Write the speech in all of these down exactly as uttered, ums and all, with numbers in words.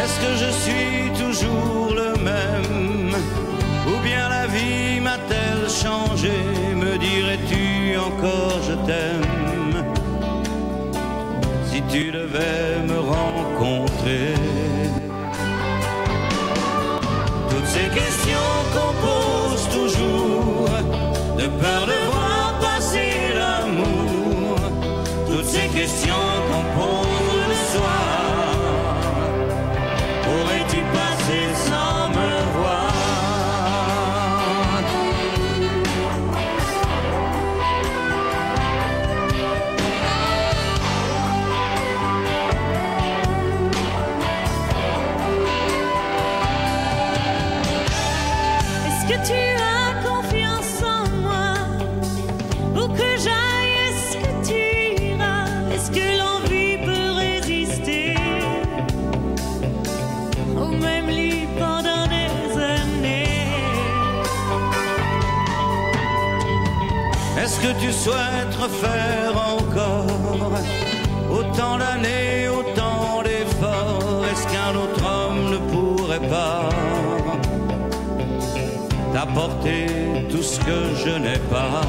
Est-ce que je suis toujours le même? Ou bien la vie m'a-t-elle changé? Me dirais-tu encore je t'aime si tu devais me rencontrer? Toutes ces questions qu'on pose toujours, de peur de voir passer l'amour. Toutes ces questions qu'on pose le soir, aurais-tu passé sans me voir? Est-ce que tu as confiance en moi? Où que j'aille, est-ce que tu iras? Est-ce que l'envie peut résister au même lit pendant des années? Est-ce que tu souhaites refaire encore autant d'années, autant d'efforts? Est-ce qu'un autre homme ne pourrait pas t'apporter tout ce que je n'ai pas?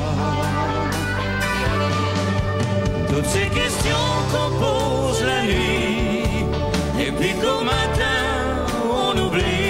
Toutes ces questions qu'on pose la nuit, et puis qu'au matin on oublie.